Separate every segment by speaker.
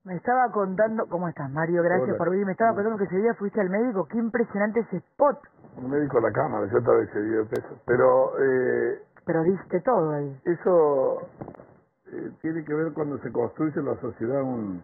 Speaker 1: Me estaba contando, ¿cómo estás, Mario? Gracias
Speaker 2: Hola.
Speaker 1: por venir. Me estaba contando que ese día fuiste al médico. Qué impresionante ese spot.
Speaker 2: Un médico a la cámara, yo otra vez 10 pesos. Pero
Speaker 1: Pero diste todo ahí.
Speaker 2: eso tiene que ver cuando se construye la sociedad,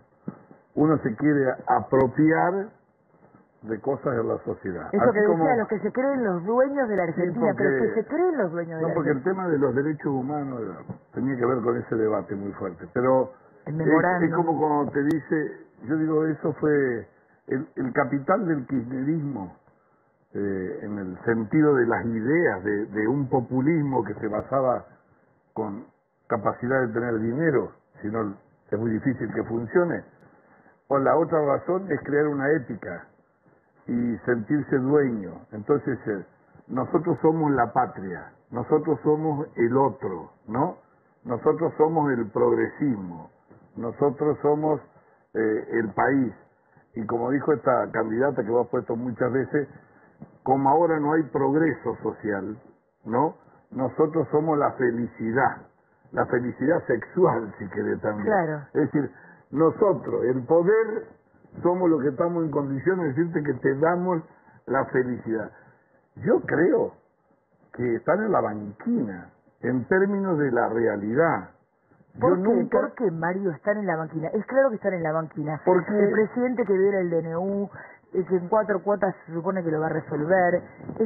Speaker 2: uno se quiere apropiar de cosas de la sociedad.
Speaker 1: Eso
Speaker 2: Así
Speaker 1: que decía,
Speaker 2: como,
Speaker 1: los que se creen los dueños de la Argentina,
Speaker 2: porque,
Speaker 1: pero los que se creen los dueños de
Speaker 2: no,
Speaker 1: la
Speaker 2: porque el
Speaker 1: Argentina.
Speaker 2: tema de los derechos humanos tenía que ver con ese debate muy fuerte. Pero
Speaker 1: El
Speaker 2: es
Speaker 1: memorándum.
Speaker 2: como cuando te dice, yo digo, eso fue el capital del kirchnerismo. En el sentido de las ideas, de un populismo que se basaba con capacidad de tener dinero, si no es muy difícil que funcione. O la otra razón es crear una ética y sentirse dueño. Entonces, nosotros somos la patria, nosotros somos el otro, ¿no? Nosotros somos el progresismo, nosotros somos el país. Y como dijo esta candidata que vos has puesto muchas veces, como ahora no hay progreso social, ¿no? Nosotros somos la felicidad sexual, si querés también.
Speaker 1: Claro.
Speaker 2: Es decir, nosotros, el poder, somos los que estamos en condiciones de decirte que te damos la felicidad. Yo creo que están en la banquina, en términos de la realidad.
Speaker 1: ¿Por
Speaker 2: Yo
Speaker 1: qué?
Speaker 2: nunca...
Speaker 1: ¿Por qué, Mario, están en la banquina? Es claro que están en la banquina.
Speaker 2: Porque...
Speaker 1: El presidente que viera el DNU, que en 4 cuotas se supone que lo va a resolver,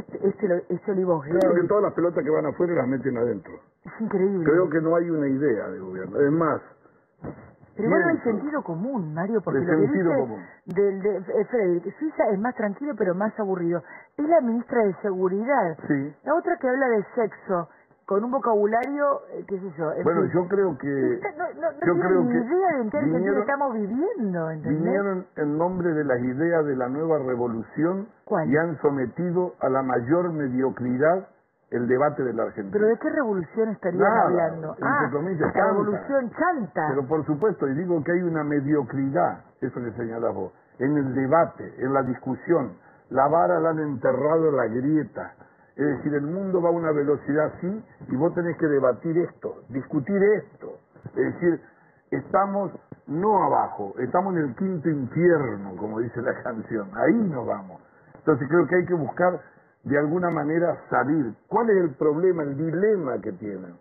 Speaker 1: este Olivos
Speaker 2: Yo creo que
Speaker 1: Gay,
Speaker 2: todas las pelotas que van afuera las meten adentro.
Speaker 1: es increíble.
Speaker 2: Creo que no hay una idea de gobierno. Es más...
Speaker 1: Pero igual no hay
Speaker 2: pienso,
Speaker 1: sentido común, Mario, porque
Speaker 2: de
Speaker 1: lo que
Speaker 2: sentido
Speaker 1: dice
Speaker 2: común.
Speaker 1: de Freddy, que Suiza es más tranquilo pero más aburrido. Es la ministra de Seguridad.
Speaker 2: Sí.
Speaker 1: La otra que habla de sexo, con un vocabulario, qué sé yo. En
Speaker 2: Bueno,
Speaker 1: fin.
Speaker 2: yo creo que...
Speaker 1: No
Speaker 2: yo
Speaker 1: tienen
Speaker 2: creo
Speaker 1: ni
Speaker 2: que
Speaker 1: idea de en qué Argentina
Speaker 2: vinieron-
Speaker 1: estamos viviendo, ¿entendés?
Speaker 2: Vinieron en nombre de las ideas de la nueva revolución
Speaker 1: ¿Cuál?
Speaker 2: y han sometido a la mayor mediocridad el debate de la Argentina.
Speaker 1: ¿Pero de qué revolución estarían
Speaker 2: Nada,
Speaker 1: hablando?
Speaker 2: entre comillas,
Speaker 1: la
Speaker 2: chanta.
Speaker 1: revolución chanta.
Speaker 2: Pero por supuesto, y digo que hay una mediocridad, eso que señalás vos, en el debate, en la discusión. La vara la han enterrado en la grieta. Es decir, el mundo va a una velocidad así y vos tenés que debatir esto, discutir esto. Es decir, estamos no abajo, estamos en el quinto infierno, como dice la canción. Ahí nos vamos. Entonces creo que hay que buscar de alguna manera salir. ¿Cuál es el problema, el dilema que tienen?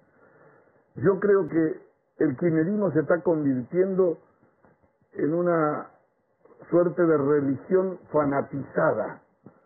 Speaker 2: Yo creo que el kirchnerismo se está convirtiendo en una suerte de religión fanatizada,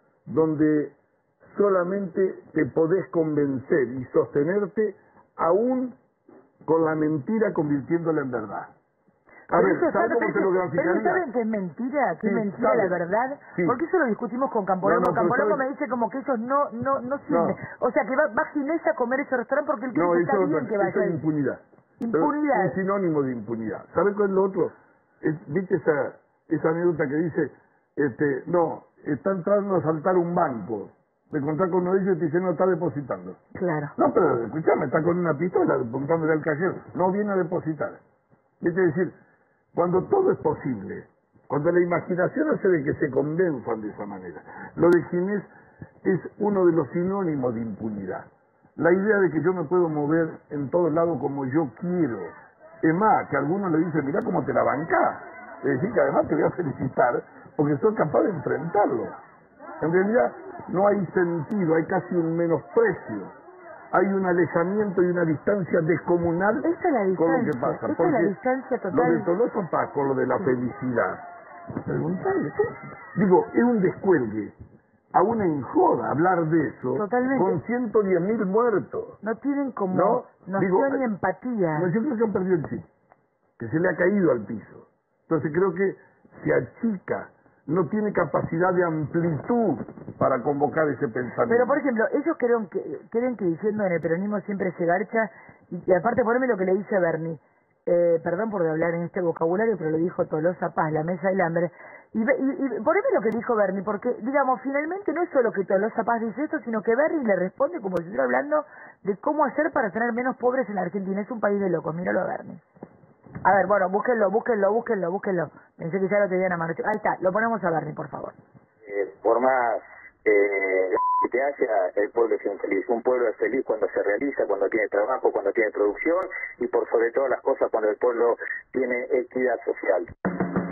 Speaker 2: donde solamente te podés convencer y sostenerte aún con la mentira convirtiéndola en verdad. A
Speaker 1: Pero
Speaker 2: ver,
Speaker 1: eso
Speaker 2: ¿sabes cómo te lo
Speaker 1: pero
Speaker 2: graficaría?
Speaker 1: ¿saben que es mentira? ¿Que
Speaker 2: Sí,
Speaker 1: es mentira
Speaker 2: ¿saben?
Speaker 1: la verdad?
Speaker 2: Sí.
Speaker 1: Porque eso lo discutimos con Campolongo.
Speaker 2: No, no, pero
Speaker 1: Campolongo
Speaker 2: ¿saben?
Speaker 1: me dice como que ellos no sienten.
Speaker 2: No.
Speaker 1: O sea, que va Ginés a comer ese restaurante porque él cree
Speaker 2: No,
Speaker 1: que
Speaker 2: eso,
Speaker 1: está bien que
Speaker 2: eso
Speaker 1: vaya
Speaker 2: es
Speaker 1: ahí.
Speaker 2: impunidad.
Speaker 1: Impunidad.
Speaker 2: Pero un sinónimo de impunidad. ¿Sabes cuál es lo otro? ¿Viste esa anécdota que dice, no, está entrando a saltar un banco? Te encontrás con uno de ellos y te dice, no, está depositando.
Speaker 1: Claro.
Speaker 2: No, pero escuchame, está con una pistola apuntándole al cajero. No viene a depositar. Es decir, cuando todo es posible, cuando la imaginación hace de que se convenzan de esa manera. Lo de Ginés es uno de los sinónimos de impunidad. La idea de que yo me puedo mover en todos lados como yo quiero. Es más, que algunos le dicen, mirá cómo te la bancás. Es decir, que además te voy a felicitar porque soy capaz de enfrentarlo. En realidad no hay sentido, hay casi un menosprecio. Hay un alejamiento y una distancia descomunal
Speaker 1: Esa es la distancia.
Speaker 2: con lo que pasa.
Speaker 1: Esa es
Speaker 2: Porque
Speaker 1: la distancia
Speaker 2: lo de
Speaker 1: total.
Speaker 2: Tolosa Paz con lo de la felicidad. Preguntale, digo, es un descuelgue. Aún en joda hablar de eso,
Speaker 1: Totalmente.
Speaker 2: con 110.000 muertos.
Speaker 1: No tienen como
Speaker 2: No,
Speaker 1: noción
Speaker 2: digo,
Speaker 1: ni empatía.
Speaker 2: No, yo creo que han perdido el chip, que se le ha caído al piso. Entonces creo que se achica, no tiene capacidad de amplitud para convocar ese pensamiento.
Speaker 1: Pero, por ejemplo, ellos creen que diciendo en el peronismo siempre se garcha, y aparte poneme lo que le dice Bernie, perdón por hablar en este vocabulario, pero lo dijo Tolosa Paz, la mesa del hambre, y poneme lo que dijo Bernie, porque, digamos, finalmente no es solo que Tolosa Paz dice esto, sino que Bernie le responde como si estuviera hablando de cómo hacer para tener menos pobres en la Argentina. Es un país de locos, míralo a Bernie. A ver, bueno, búsquenlo. Pensé que ya lo tenían a mano. Ahí está, lo ponemos a Bernie, por favor.
Speaker 3: Por más que te haya, el pueblo es infeliz. Un pueblo es feliz cuando se realiza, cuando tiene trabajo, cuando tiene producción y por sobre todas las cosas cuando el pueblo tiene equidad social.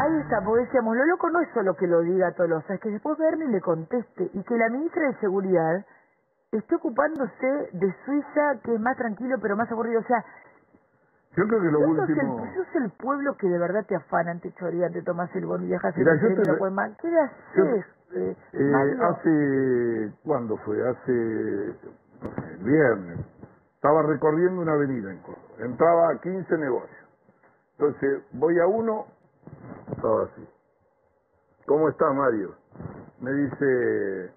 Speaker 1: Ahí está, porque decíamos, lo loco no es solo que lo diga Tolosa, es que después Bernie le conteste y que la ministra de Seguridad esté ocupándose de Suiza, que es más tranquilo pero más aburrido. O sea,
Speaker 2: Yo creo que lo
Speaker 1: sos
Speaker 2: último...
Speaker 1: el pueblo que de verdad te afanan, te chorean, te tomas el bono y viajas
Speaker 2: Mira,
Speaker 1: el tren y lo puedes mal. ¿Qué le haces?
Speaker 2: ¿Cuándo fue? No sé, el viernes. Estaba recorriendo una avenida en Córdoba. Entraba a 15 negocios. Entonces, voy a uno, estaba así. ¿Cómo está, Mario? Me dice,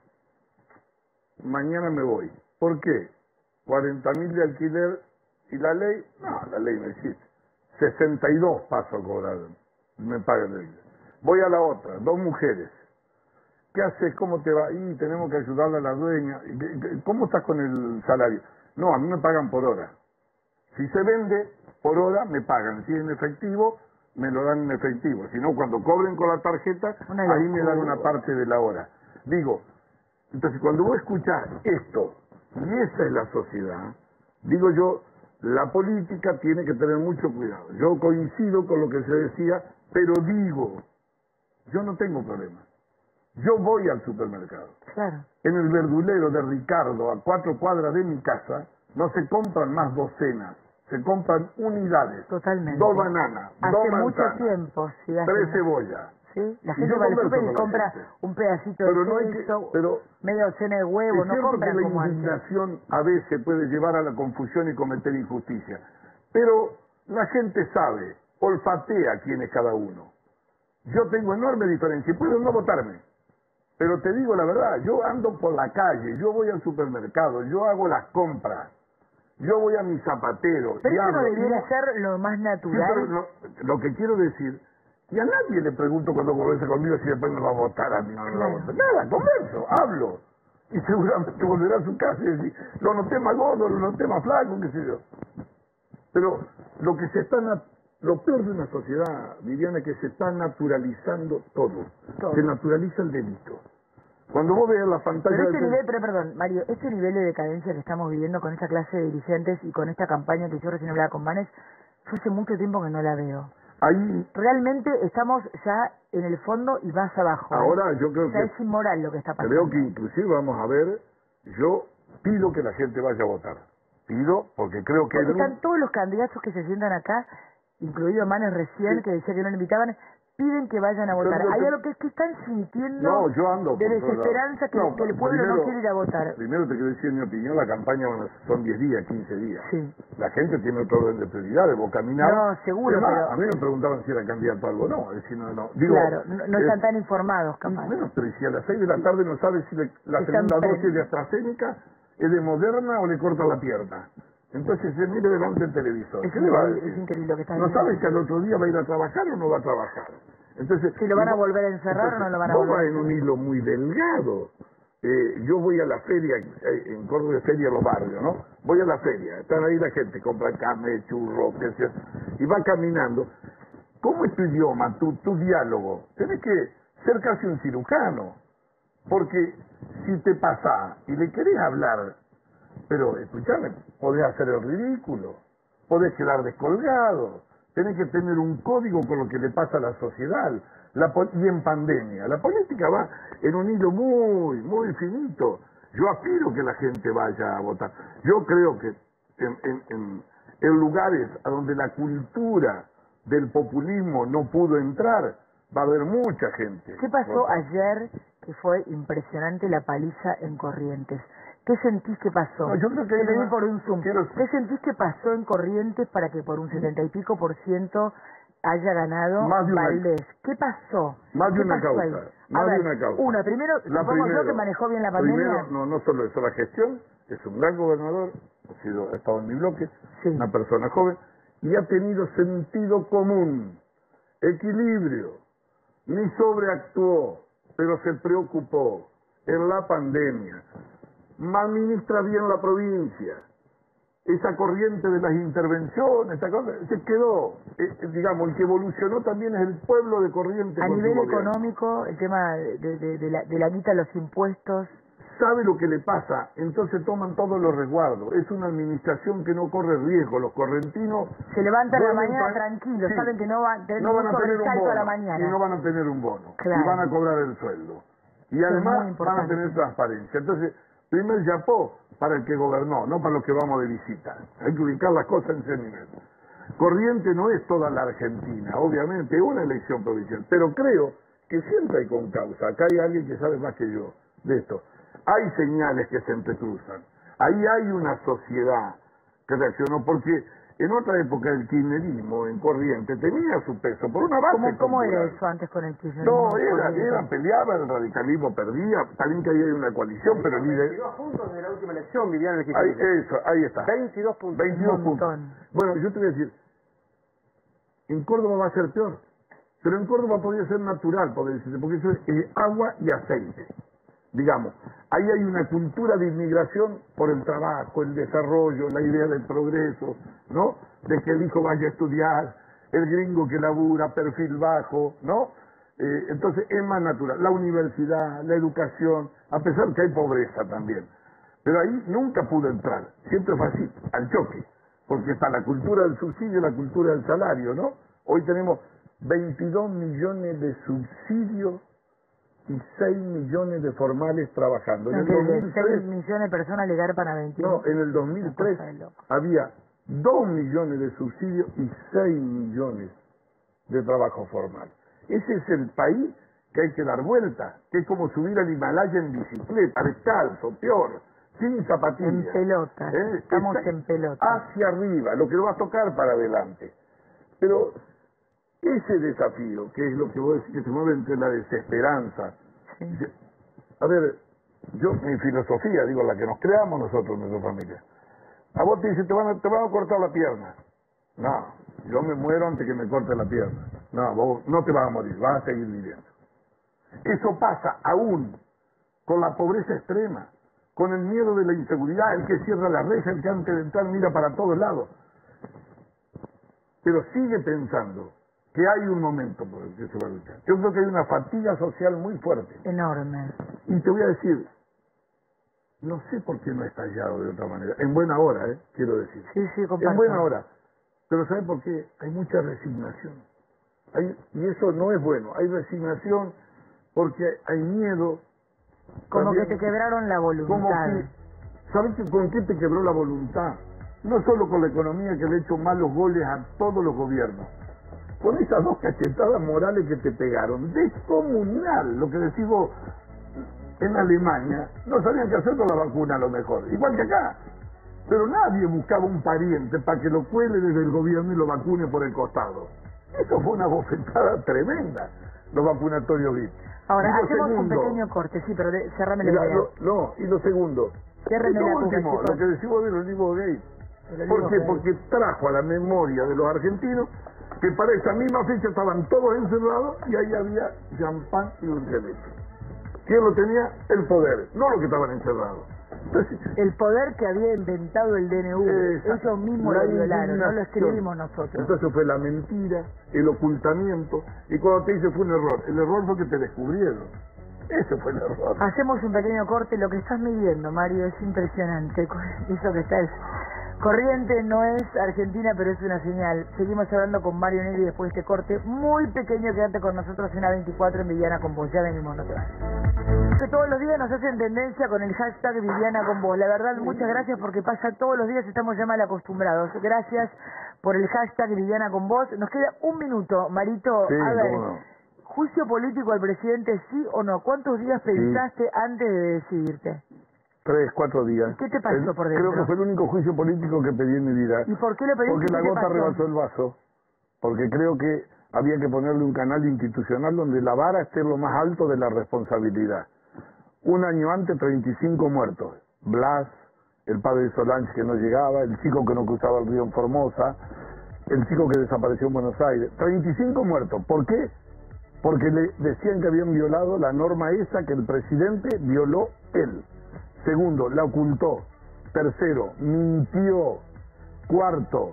Speaker 2: mañana me voy. ¿Por qué? 40.000 de alquiler y la ley, no, la ley no existe. 62 paso a cobrar, me pagan el alquiler. Voy a la otra, 2 mujeres. ¿Qué haces? ¿Cómo te va? Y tenemos que ayudarle a la dueña. ¿Cómo estás con el salario? No, a mí me pagan por hora. Si se vende, por hora me pagan. Si es en efectivo, me lo dan en efectivo. Si no, cuando cobren con la tarjeta, ahí me dan una parte de la hora. Digo, entonces cuando vos escuchás esto, y esa es la sociedad, digo yo, la política tiene que tener mucho cuidado. Yo coincido con lo que se decía, pero digo, yo no tengo problema. Yo voy al supermercado.
Speaker 1: Claro.
Speaker 2: En el verdulero de Ricardo, a 4 cuadras de mi casa, no se compran más docenas, se compran unidades.
Speaker 1: Totalmente.
Speaker 2: 2 bananas, 2
Speaker 1: hace
Speaker 2: manzanas,
Speaker 1: mucho tiempo, sí,
Speaker 2: 3 cebollas.
Speaker 1: ¿Sí? La
Speaker 2: Y
Speaker 1: gente
Speaker 2: yo
Speaker 1: va al
Speaker 2: converso
Speaker 1: super y
Speaker 2: con la
Speaker 1: compra
Speaker 2: gente.
Speaker 1: un pedacito
Speaker 2: Pero
Speaker 1: de
Speaker 2: no hay
Speaker 1: queso,
Speaker 2: pero
Speaker 1: media docena de huevos,
Speaker 2: es
Speaker 1: no
Speaker 2: cierto
Speaker 1: compran
Speaker 2: que la
Speaker 1: como antes.
Speaker 2: indignación a veces puede llevar a la confusión y cometer injusticia, pero la gente sabe, olfatea quién es cada uno. Yo tengo enorme diferencia y puedo no votarme, pero te digo la verdad, yo ando por la calle, yo voy al supermercado, yo hago las compras, yo voy a mi zapatero.
Speaker 1: Pero
Speaker 2: y
Speaker 1: eso no
Speaker 2: hablo,
Speaker 1: debiera
Speaker 2: y
Speaker 1: ser lo más
Speaker 2: Sí,
Speaker 1: natural.
Speaker 2: pero lo que quiero decir, y a nadie le pregunto cuando conversa conmigo si después me va a votar a mí o no me va a votar. Nada, converso, hablo. Y seguramente volverá a su casa y decir, lo noté más gordo, lo noté más flaco, qué sé yo. Pero lo que se está, lo peor de una sociedad, Viviana, es que se está naturalizando todo. Se naturaliza el delito. Cuando vos veas la pantalla...
Speaker 1: Perdón, Mario, este nivel de decadencia que estamos viviendo con esta clase de dirigentes y con esta campaña que yo recién hablaba con Manes, yo hace mucho tiempo que no la veo.
Speaker 2: Ahí,
Speaker 1: realmente estamos ya en el fondo y más abajo.
Speaker 2: Ahora yo creo que...
Speaker 1: es inmoral lo que está pasando.
Speaker 2: Creo que inclusive vamos a ver, yo pido que la gente vaya a votar. Pido, porque creo que...
Speaker 1: Están todos los candidatos que se sientan acá, incluido Manes recién,
Speaker 2: Sí.
Speaker 1: que decía que no le invitaban, piden que vayan a votar. Hay algo que es que están sintiendo
Speaker 2: No, yo ando
Speaker 1: de
Speaker 2: por todos
Speaker 1: desesperanza
Speaker 2: lados.
Speaker 1: que el pueblo no quiere ir a votar.
Speaker 2: Primero te quiero decir mi opinión, la campaña son 10 días, 15 días.
Speaker 1: Sí.
Speaker 2: La gente tiene otro orden de prioridades, vos caminás.
Speaker 1: No, seguro,
Speaker 2: Además,
Speaker 1: pero...
Speaker 2: a mí me preguntaban si era candidato a algo, no, es decir, no. Digo,
Speaker 1: claro, no están tan informados, capaz.
Speaker 2: Bueno, pero si a las 6 de la tarde no sabes si la segunda dosis de AstraZeneca es de Moderna o le corta la pierna. Entonces se mire delante del televisor.
Speaker 1: Es
Speaker 2: ¿Qué le va a
Speaker 1: increíble,
Speaker 2: decir?
Speaker 1: es increíble lo que está
Speaker 2: No
Speaker 1: diciendo.
Speaker 2: sabe si al otro día va a ir a trabajar o no va a trabajar. Entonces,
Speaker 1: si lo van a volver a encerrar o no lo van a
Speaker 2: vos
Speaker 1: volver a
Speaker 2: vas en un hilo muy delgado. Yo voy a la feria, en Córdoba de feria los barrios, ¿no? Voy a la feria, están ahí la gente, compra carne, churros, qué sé yo, y va caminando. ¿Cómo es tu idioma, tu diálogo? Tenés que ser casi un cirujano, porque si te pasás y le querés hablar, pero escuchame, podés hacer el ridículo, podés quedar descolgado, tenés que tener un código con lo que le pasa a la sociedad. Y en pandemia, la política va en un hilo muy, muy finito. Yo aspiro que la gente vaya a votar. Yo creo que en lugares a donde la cultura del populismo no pudo entrar, va a haber mucha gente.
Speaker 1: ¿Qué pasó ayer que fue impresionante la paliza en Corrientes? ¿Qué sentís que pasó?
Speaker 2: No, yo creo que
Speaker 1: te vi por un Zoom.
Speaker 2: quiero...
Speaker 1: ¿Qué sentís que pasó en Corrientes para que por un 70 y pico % haya ganado Valdés? ¿Qué pasó?
Speaker 2: Más de una causa.
Speaker 1: Una, primero, supongo yo que manejó bien la pandemia.
Speaker 2: Primero, no solo eso, la gestión, es un gran gobernador, ha estado en mi bloque,
Speaker 1: sí.
Speaker 2: Una persona joven, y ha tenido sentido común, equilibrio, ni sobreactuó, pero se preocupó en la pandemia, administra bien la provincia. Esa corriente de las intervenciones, esa cosa, se quedó, digamos, el que evolucionó también es el pueblo de Corrientes.
Speaker 1: A nivel económico, el tema de la guita, los impuestos.
Speaker 2: sabe lo que le pasa, entonces toman todos los resguardos. Es una administración que no corre riesgo. Los correntinos
Speaker 1: se levantan a la
Speaker 2: duermen
Speaker 1: mañana tranquilos,
Speaker 2: sí,
Speaker 1: saben que no van
Speaker 2: a tener un bono
Speaker 1: a la mañana.
Speaker 2: y no van a tener un bono,
Speaker 1: claro.
Speaker 2: y van a cobrar el sueldo. Y
Speaker 1: es
Speaker 2: además van a tener transparencia. Entonces, primer chapó para el que gobernó, no para los que vamos de visita. Hay que ubicar las cosas en ese nivel. Corrientes no es toda la Argentina, obviamente, es una elección provincial, pero creo que siempre hay concausa. Acá hay alguien que sabe más que yo de esto. Hay señales que se entrecruzan. Ahí hay una sociedad que reaccionó, porque en otra época el kirchnerismo en Corrientes tenía su peso por una base.
Speaker 1: ¿Cómo era
Speaker 2: cultural.
Speaker 1: eso antes con el kirchnerismo?
Speaker 2: No, peleaba, el radicalismo perdía, también que ahí hay una coalición, pero ni de...
Speaker 4: 22 puntos de la última elección vivían el kirchnerismo.
Speaker 2: Ahí está.
Speaker 4: 22 puntos.
Speaker 2: 22 puntos. Bueno, yo te voy a decir, en Córdoba va a ser peor, pero en Córdoba podría ser natural, podría decirse, porque eso es agua y aceite. Digamos, ahí hay una cultura de inmigración por el trabajo, el desarrollo, la idea del progreso, ¿no? De que el hijo vaya a estudiar, el gringo que labura, perfil bajo, ¿no? Entonces es más natural. La universidad, la educación, a pesar que hay pobreza también. Pero ahí nunca pudo entrar, siempre fue así, al choque, porque está la cultura del subsidio y la cultura del salario, ¿no? Hoy tenemos 22 millones de subsidios y 6 millones de formales trabajando. En el 2003,
Speaker 1: 6 millones de personas le garpan a 21.
Speaker 2: No, en el 2003 había 2 millones de subsidios y 6 millones de trabajo formal. Ese es el país que hay que dar vuelta, que es como subir al Himalaya en bicicleta, descalzo, peor, sin zapatillas.
Speaker 1: En pelota, estamos en pelota.
Speaker 2: Hacia arriba, lo que lo va a tocar para adelante. Pero ese desafío, que es lo que vos decís, que se mueve entre la desesperanza.
Speaker 1: Sí.
Speaker 2: A ver, yo, mi filosofía, digo, la que nos creamos nosotros, nuestra familia. A vos te dicen, te van a cortar la pierna. No, yo me muero antes que me corte la pierna. No, vos no te vas a morir, vas a seguir viviendo. Eso pasa aún con la pobreza extrema, con el miedo de la inseguridad, el que cierra la reja, el que antes de entrar mira para todos lados. Pero sigue pensando que hay un momento por el que se va a luchar. Yo creo que hay una fatiga social muy fuerte.
Speaker 1: Enorme.
Speaker 2: Y te voy a decir, no sé por qué no ha estallado de otra manera. En buena hora, quiero decir.
Speaker 1: Sí, comparto.
Speaker 2: En buena hora. Pero ¿saben por qué? Hay mucha resignación. Y eso no es bueno. Hay resignación porque hay miedo.
Speaker 1: Como
Speaker 2: también,
Speaker 1: que te quebraron la voluntad.
Speaker 2: ¿Sabes con qué te quebró la voluntad? No solo con la economía, que le ha hecho malos goles a todos los gobiernos. Con esas 2 cachetadas morales que te pegaron. Descomunal, lo que decís vos. En Alemania no sabían qué hacer con la vacuna a lo mejor, igual que acá. Pero nadie buscaba un pariente para que lo cuele desde el gobierno y lo vacune por el costado. Eso fue una bofetada tremenda, los vacunatorios VIP.
Speaker 1: Ahora, hacemos un pequeño corte, sí, pero cerrame la idea.
Speaker 2: No, y lo segundo.
Speaker 1: Ciérreme la
Speaker 2: último,
Speaker 1: boca,
Speaker 2: lo que decimos del olivo gay. ¿Por qué? Porque trajo a la memoria de los argentinos que para esa misma fecha estaban todos encerrados y ahí había champán y dulce de leche. ¿Quién lo tenía? El poder, no los que estaban encerrados. Entonces,
Speaker 1: el poder que había inventado el DNU, ellos mismos lo violaron, no lo escribimos nosotros.
Speaker 2: Entonces fue la mentira, el ocultamiento, y cuando te dice fue un error, el error fue que te descubrieron. Ese fue el error.
Speaker 1: Hacemos un pequeño corte, lo que estás midiendo, Mario, es impresionante, eso que estás... Corrientes no es Argentina, pero es una señal. Seguimos hablando con Mario Negri después de este corte muy pequeño. Quédate con nosotros en A24 en Viviana con vos. Ya venimos nosotros. Que todos los días nos hacen tendencia con el hashtag Viviana con vos. La verdad, muchas gracias porque pasa todos los días, estamos ya mal acostumbrados. Gracias por el hashtag Viviana con vos. Nos queda un minuto, Marito.
Speaker 2: Sí,
Speaker 1: a ver,
Speaker 2: no.
Speaker 1: ¿Juicio político al presidente sí o no? ¿Cuántos días pensaste antes de decidirte?
Speaker 2: 3, 4 días.
Speaker 1: ¿Qué te pasó por dentro?
Speaker 2: Creo que fue el único juicio político que pedí en mi vida.
Speaker 1: ¿Y por qué lo pediste?
Speaker 2: Porque la
Speaker 1: ¿Qué
Speaker 2: gota
Speaker 1: pasó?
Speaker 2: rebasó el vaso. Porque creo que había que ponerle un canal institucional donde la vara esté lo más alto de la responsabilidad. Un año antes, 35 muertos. Blas, el padre de Solange que no llegaba, el chico que no cruzaba el río en Formosa, el chico que desapareció en Buenos Aires. 35 muertos. ¿Por qué? Porque le decían que habían violado la norma esa que el presidente violó él. Segundo, la ocultó. Tercero, mintió. Cuarto,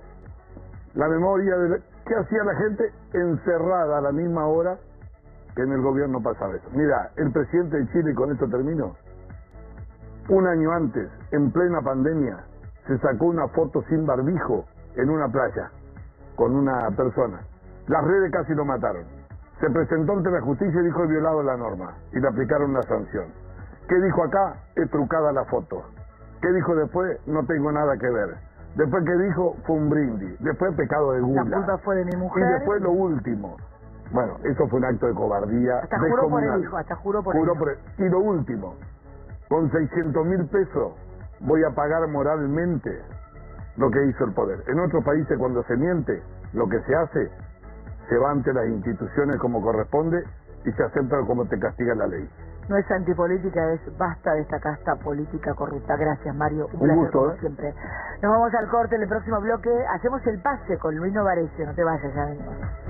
Speaker 2: la memoria de... ¿Qué hacía la gente? Encerrada a la misma hora que en el gobierno pasaba eso. Mira, el presidente de Chile, y con esto termino, Un año antes, en plena pandemia, se sacó una foto sin barbijo en una playa con una persona. Las redes casi lo mataron. Se presentó ante la justicia y dijo he violado la norma y le aplicaron una sanción. ¿Qué dijo acá? Es trucada la foto. ¿Qué dijo después? No tengo nada que ver. Después que dijo fue un brindis. Después pecado de gula.
Speaker 1: La culpa fue de mi mujer.
Speaker 2: Y después lo último. Bueno, eso fue un acto de cobardía.
Speaker 1: Hasta juró por el hijo, hasta juró por el hijo.
Speaker 2: Y lo último, con 600.000 pesos voy a pagar moralmente lo que hizo el poder. En otros países cuando se miente, lo que se hace, se va ante las instituciones como corresponde y se acepta como te castiga la ley.
Speaker 1: No es antipolítica, es basta de esta casta política corrupta. Gracias, Mario. Un placer,
Speaker 2: gusto,
Speaker 1: como siempre. Nos vamos al corte. En el próximo bloque hacemos el pase con Luis Novarecio. No te vayas, ya venimos.